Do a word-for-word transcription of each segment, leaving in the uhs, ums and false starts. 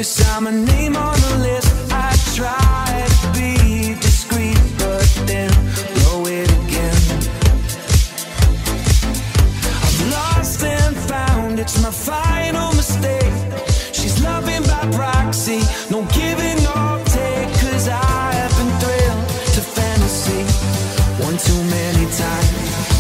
every time my name on the list. I try to be discreet, but then blow it again. I've lost and found, it's my final mistake. She's loving by proxy, no giving or take, 'cause I have been thrilled to fantasy one too many times.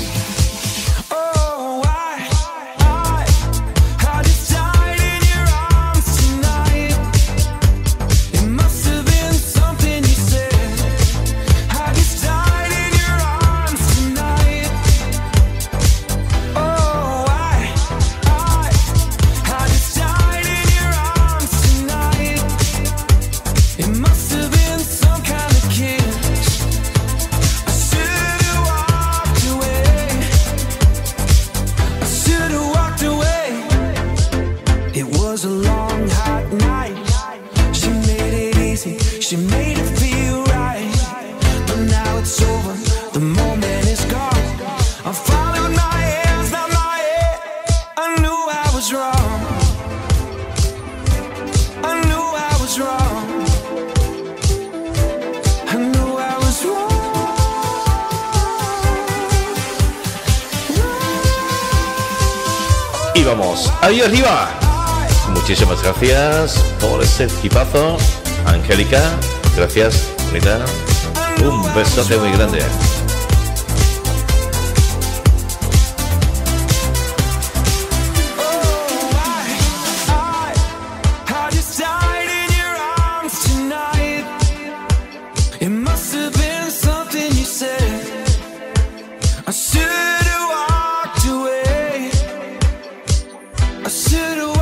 She made it feel right, but now it's over, the moment is gone. I'm following my hands, not my head. I knew I was wrong, I knew I was wrong, I knew I was wrong. Y vamos, ahí arriba. Muchísimas gracias por ese equipazo. Angélica, gracias, bonita. Un besote muy grande. It must have been something you said. I should have walked away. I should have